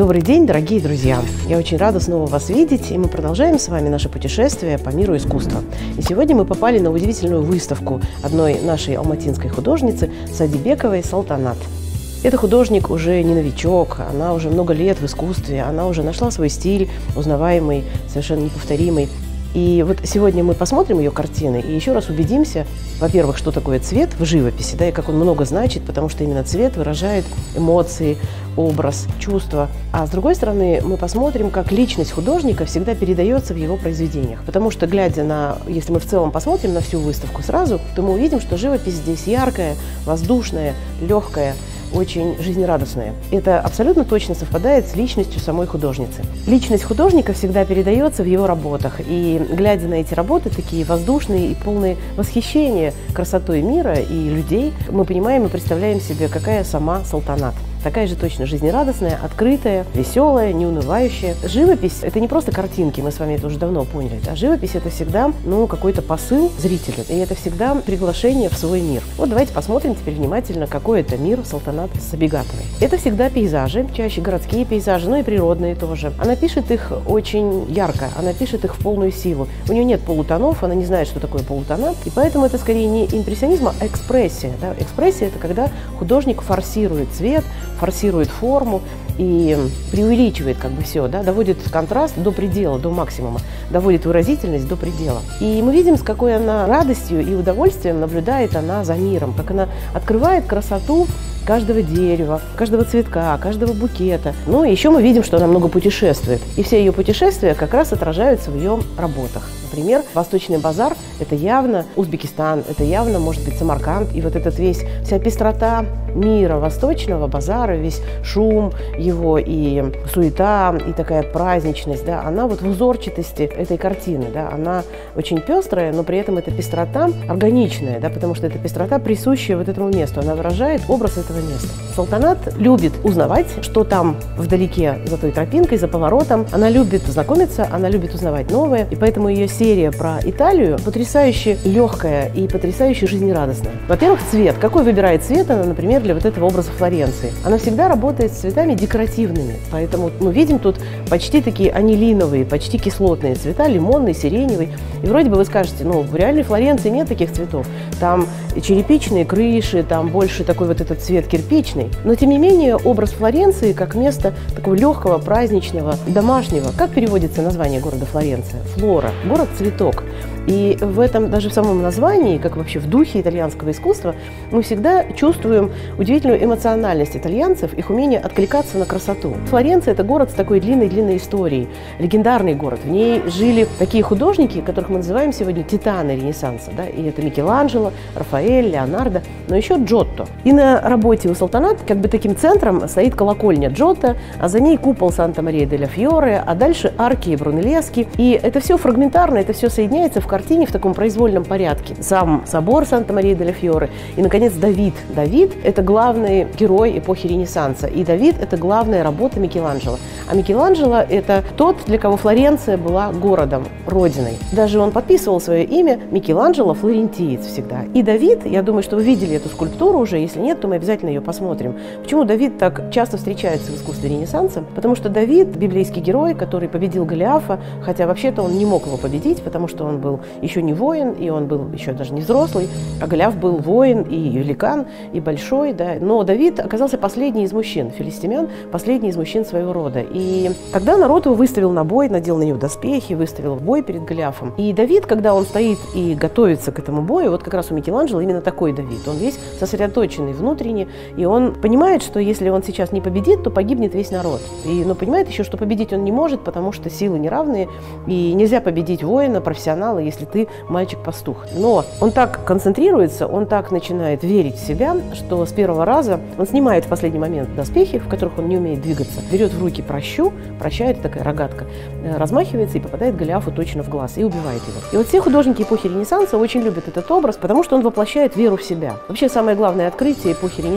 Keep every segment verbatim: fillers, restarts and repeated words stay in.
Добрый день, дорогие друзья! Я очень рада снова вас видеть, и мы продолжаем с вами наше путешествие по миру искусства. И сегодня мы попали на удивительную выставку одной нашей алматинской художницы Садибековой «Салтанат». Эта художник уже не новичок, она уже много лет в искусстве, она уже нашла свой стиль, узнаваемый, совершенно неповторимый. И вот сегодня мы посмотрим ее картины и еще раз убедимся, во-первых, что такое цвет в живописи, да, и как он много значит, потому что именно цвет выражает эмоции, образ, чувства. А с другой стороны, мы посмотрим, как личность художника всегда передается в его произведениях. Потому что, глядя на, если мы в целом посмотрим на всю выставку сразу, то мы увидим, что живопись здесь яркая, воздушная, легкая, очень жизнерадостная. Это абсолютно точно совпадает с личностью самой художницы. Личность художника всегда передается в его работах. И глядя на эти работы, такие воздушные и полные восхищения красотой мира и людей, мы понимаем и представляем себе, какая сама Салтанат. Такая же точно жизнерадостная, открытая, веселая, неунывающая. Живопись – это не просто картинки, мы с вами это уже давно поняли. А живопись – это всегда ну, какой-то посыл зрителю, и это всегда приглашение в свой мир. Вот давайте посмотрим теперь внимательно, какой это мир Салтанат Сабигатовой. Это всегда пейзажи, чаще городские пейзажи, но и природные тоже. Она пишет их очень ярко, она пишет их в полную силу. У нее нет полутонов, она не знает, что такое полутона, и поэтому это скорее не импрессионизм, а экспрессия. Да? Экспрессия – это когда художник форсирует цвет, форсирует форму и преувеличивает как бы все, да, доводит контраст до предела, до максимума, доводит выразительность до предела. И мы видим, с какой она радостью и удовольствием наблюдает она за миром, как она открывает красоту каждого дерева, каждого цветка, каждого букета. Ну и еще мы видим, что она много путешествует. И все ее путешествия как раз отражаются в ее работах. Например, Восточный базар – это явно Узбекистан, это явно, может быть, Самарканд. И вот этот весь, вся пестрота мира Восточного базара, весь шум его и суета, и такая праздничность, да, она вот в узорчатости этой картины, да, она очень пестрая, но при этом эта пестрота органичная, да, потому что эта пестрота присущая вот этому месту, она выражает образ этого места. Салтанат любит узнавать, что там вдалеке за той тропинкой, за поворотом. Она любит знакомиться, она любит узнавать новое, и поэтому ее серия про Италию потрясающе легкая и потрясающе жизнерадостная. Во-первых, цвет. Какой выбирает цвет она, например, для вот этого образа Флоренции? Она всегда работает с цветами декоративными, поэтому мы видим тут почти такие анилиновые, почти кислотные цвета, лимонный, сиреневый. И вроде бы вы скажете, ну, в реальной Флоренции нет таких цветов. Там черепичные крыши, там больше такой вот этот цвет кирпичный. Но, тем не менее, образ Флоренции как место такого легкого, праздничного, домашнего. Как переводится название города Флоренция? Флора. Город-цветок. И в этом, даже в самом названии, как вообще в духе итальянского искусства, мы всегда чувствуем удивительную эмоциональность итальянцев, их умение откликаться на красоту. Флоренция – это город с такой длинной-длинной историей, легендарный город. В ней жили такие художники, которых мы называем сегодня титаны Ренессанса. Да? И это Микеланджело, Рафаэль, Леонардо, но еще Джотто. И на работе у Салтанат как бы таким центром стоит колокольня Джотто, а за ней купол Санта-Мария-дель-Фьоре, а дальше арки и Брунеллески. И это все фрагментарно, это все соединяется в картине в таком произвольном порядке. Сам собор Санта-Мария-дель-Фьоре и, наконец, Давид. Давид – это главный герой эпохи Ренессанса, и Давид – это главная работа Микеланджело. А Микеланджело – это тот, для кого Флоренция была городом, родиной. Даже он подписывал свое имя Микеланджело Флорентиец всегда. И Давид, я думаю, что вы видели эту скульптуру уже, если нет, то мы обязательно ее посмотрим. Почему Давид так часто встречается в искусстве Ренессанса? Потому что Давид – библейский герой, который победил Голиафа, хотя вообще-то он не мог его победить, потому что он был еще не воин, и он был еще даже не взрослый, а Голиаф был воин и великан, и большой, да. Но Давид оказался последний из мужчин, филистимлян, последний из мужчин своего рода. И тогда народ его выставил на бой, надел на него доспехи, выставил в бой перед Голиафом. И Давид, когда он стоит и готовится к этому бою, вот как раз у Микеланджело именно такой Давид. Он весь сосредоточенный внутренне, и он понимает, что если он сейчас не победит, то погибнет весь народ. И, но понимает еще, что победить он не может, потому что силы неравные, и нельзя победить воина, профессионала, если ты мальчик-пастух. Но он так концентрируется, он так начинает верить в себя, что с первого раза он снимает в последний момент доспехи, в которых он не умеет двигаться, берет в руки прощу, проща – это такая рогатка, размахивается и попадает Голиафу точно в глаз и убивает его. И вот все художники эпохи Ренессанса очень любят этот образ, потому что он воплощает веру в себя. Вообще самое главное открытие эпохи Ренессанса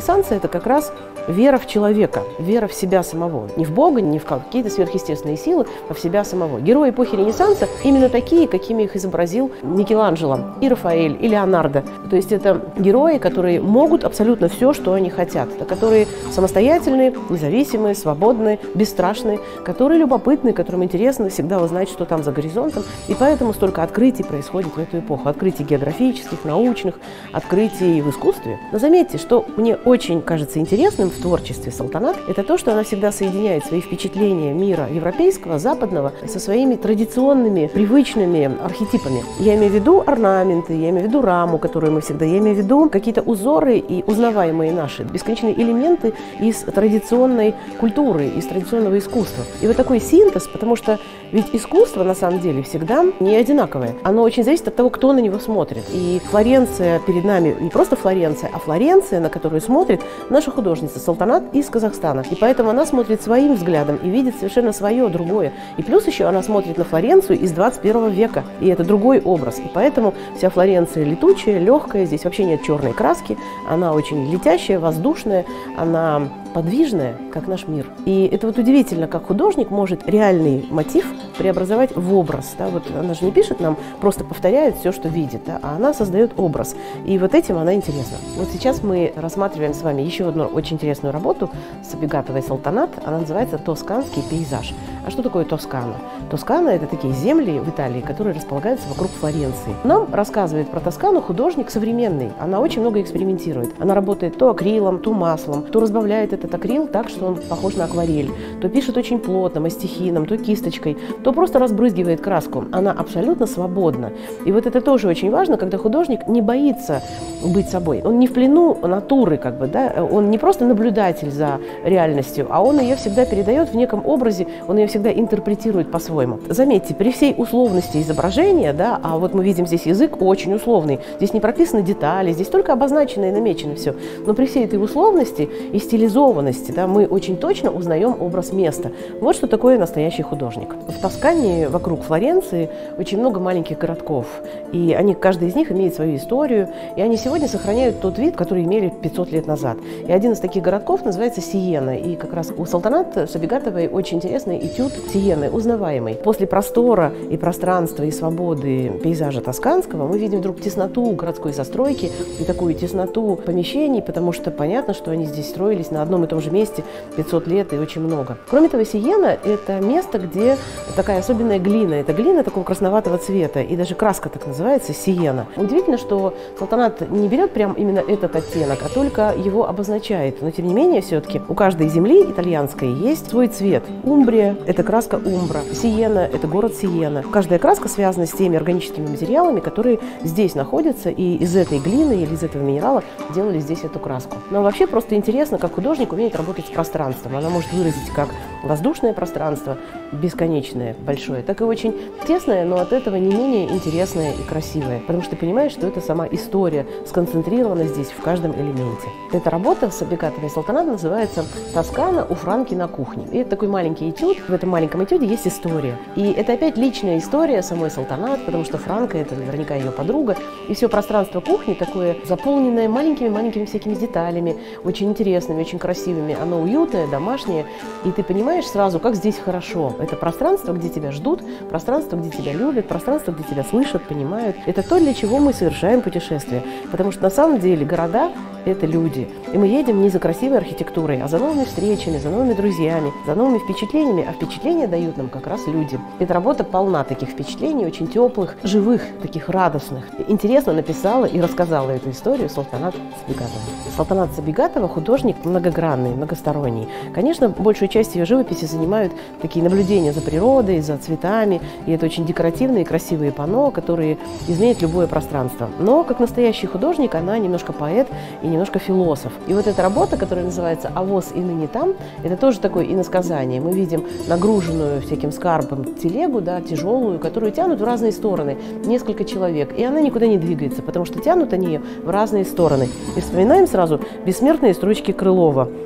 Ренессанса – это как раз вера в человека, вера в себя самого. Не в Бога, не в какие-то сверхъестественные силы, а в себя самого. Герои эпохи Ренессанса именно такие, какими их изобразил Микеланджело, и Рафаэль, и Леонардо. То есть это герои, которые могут абсолютно все, что они хотят, которые самостоятельные, независимые, свободные, бесстрашные, которые любопытные, которым интересно всегда узнать, что там за горизонтом. И поэтому столько открытий происходит в эту эпоху. Открытий географических, научных, открытий в искусстве. Но заметьте, что мне очень кажется интересным в творчестве Салтанат, это то, что она всегда соединяет свои впечатления мира европейского, западного со своими традиционными, привычными архетипами. Я имею в виду орнаменты, я имею в виду раму, которую мы всегда, я имею в виду какие-то узоры и узнаваемые наши, бесконечные элементы из традиционной культуры, из традиционного искусства. И вот такой синтез, потому что ведь искусство на самом деле всегда не одинаковое. Оно очень зависит от того, кто на него смотрит. И Флоренция перед нами, не просто Флоренция, а Флоренция, на которую смотрит наша художница Салтанат из Казахстана. И поэтому она смотрит своим взглядом и видит совершенно свое, другое. И плюс еще она смотрит на Флоренцию из двадцать первого века. И это другой образ. И поэтому вся Флоренция летучая, легкая. Здесь вообще нет черной краски. Она очень летящая, воздушная. Она подвижная, как наш мир. И это вот удивительно, как художник может реальный мотив преобразовать в образ. Да? Вот она же не пишет нам, просто повторяет все, что видит, да? А она создает образ. И вот этим она интересна. Вот сейчас мы рассматриваем с вами еще одну очень интересную работу Сабигатовой Салтанат. Она называется «Тосканский пейзаж». А что такое Тоскана? Тоскана – это такие земли в Италии, которые располагаются вокруг Флоренции. Нам рассказывает про Тоскану художник современный. Она очень много экспериментирует. Она работает то акрилом, то маслом, то разбавляет этот акрил так, что он похож на акварель, то пишет очень плотно, мастихином, то кисточкой, то просто разбрызгивает краску. Она абсолютно свободна. И вот это тоже очень важно, когда художник не боится быть собой. Он не в плену натуры, как бы, да? Он не просто наблюдатель за реальностью, а он ее всегда передает в неком образе, он ее всегда интерпретирует по-своему. Заметьте, при всей условности изображения, да, а вот мы видим здесь язык очень условный, здесь не прописаны детали, здесь только обозначено и намечено все, но при всей этой условности и стилизованности, да, мы очень точно узнаем образ места. Вот что такое настоящий художник. В Тоскане, вокруг Флоренции, очень много маленьких городков, и они, каждый из них имеет свою историю, и они сегодня сохраняют тот вид, который имели пятьсот лет назад. И один из таких городков называется Сиена, и как раз у Салтанат Сабигатовой очень интересный этюд Сиены, узнаваемый. После простора и пространства и свободы пейзажа тосканского мы видим вдруг тесноту городской застройки и такую тесноту помещений, потому что понятно, что они здесь строились на одном и том же месте пятьсот лет и очень много. Кроме того, Сиена – это место, где такая особенная глина. Это глина такого красноватого цвета, и даже краска так называется – Сиена. Удивительно, что Салтанат не берет прям именно этот оттенок, а только его обозначает. Но тем не менее, все-таки у каждой земли итальянской есть свой цвет. Умбрия – это краска Умбра. Сиена – это город Сиена. Каждая краска связана с теми органическими материалами, которые здесь находятся, и из этой глины или из этого минерала делали здесь эту краску. Но вообще просто интересно, как художник умеет работать с пространством. Она может выразить как воздушное пространство, бесконечное, большое, так и очень тесное, но от этого не менее интересное и красивое. Потому что ты понимаешь, что это сама история сконцентрирована здесь в каждом элементе. Эта работа Сабигатовой Салтанат называется «Тоскана у Франки на кухне». И это такой маленький этюд. В этом маленьком этюде есть история. И это опять личная история самой Салтанат, потому что Франка – это наверняка ее подруга. И все пространство кухни такое заполненное маленькими-маленькими всякими деталями, очень интересными, очень красивыми. Оно уютное, домашнее. И ты понимаешь сразу, как здесь хорошо. Это пространство, где тебя ждут, пространство, где тебя любят, пространство, где тебя слышат, понимают. Это то, для чего мы совершаем путешествия. Потому что на самом деле города – это люди. И мы едем не за красивой архитектурой, а за новыми встречами, за новыми друзьями, за новыми впечатлениями. А впечатления дают нам как раз люди. Эта работа полна таких впечатлений, очень теплых, живых, таких радостных. Интересно написала и рассказала эту историю Салтанат Сабигатова. Салтанат Сабигатова – художник многогранный, многосторонний. Конечно, большую часть ее живописи занимают такие наблюдения за природой, за цветами. И это очень декоративные, красивые панно, которые изменят любое пространство. Но, как настоящий художник, она немножко поэт и немножко философ. И вот эта работа, которая называется «А воз и ныне там», это тоже такое иносказание. Мы видим нагруженную всяким скарбом телегу, да, тяжелую, которую тянут в разные стороны несколько человек. И она никуда не двигается, потому что тянут они ее в разные стороны. И вспоминаем сразу бессмертные строчки Крылова.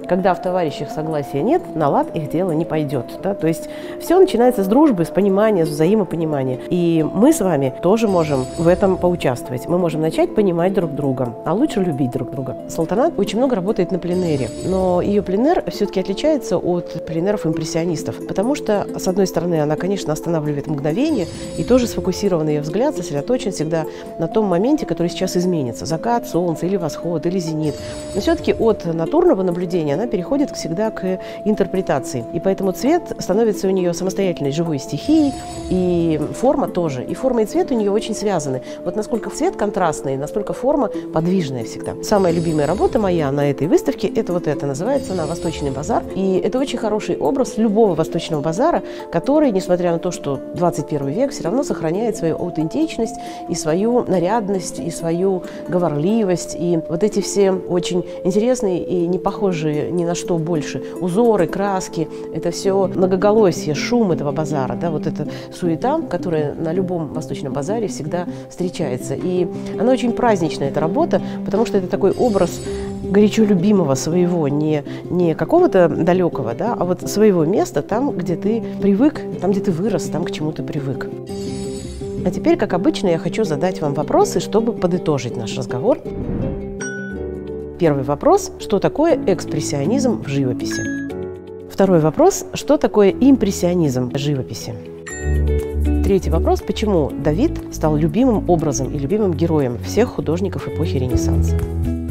когда в товарищах согласия нет, на лад их дело не пойдет. Да? То есть все начинается с дружбы, с понимания, с взаимопонимания. И мы с вами тоже можем в этом поучаствовать. Мы можем начать понимать друг друга, а лучше любить друг друга. Салтанат очень много работает на пленэре, но ее пленэр все-таки отличается от пленэров-импрессионистов, потому что, с одной стороны, она, конечно, останавливает мгновение, и тоже сфокусированный ее взгляд сосредоточен всегда на том моменте, который сейчас изменится. Закат солнца или восход, или зенит. Но все-таки от натурного наблюдения она переходит всегда к интерпретации. И поэтому цвет становится у нее самостоятельной живой стихией, и форма тоже. И форма и цвет у нее очень связаны. Вот насколько цвет контрастный, настолько форма подвижная всегда. Самая любимая работа моя на этой выставке – это вот это. Называется она «Восточный базар». И это очень хороший образ любого восточного базара, который, несмотря на то, что двадцать первый век, все равно сохраняет свою аутентичность и свою нарядность, и свою говорливость. И вот эти все очень интересные и не похожие ни на что больше узоры, краски, это все многоголосие, шум этого базара, да, вот эта суета, которая на любом восточном базаре всегда встречается. И она очень праздничная, эта работа, потому что это такой образ горячо любимого своего, не, не какого-то далекого, да, а вот своего места, там, где ты привык, там, где ты вырос, там, к чему ты привык. А теперь, как обычно, я хочу задать вам вопросы, чтобы подытожить наш разговор. Первый вопрос – что такое экспрессионизм в живописи? Второй вопрос – что такое импрессионизм в живописи? Третий вопрос – почему Давид стал любимым образом и любимым героем всех художников эпохи Ренессанса?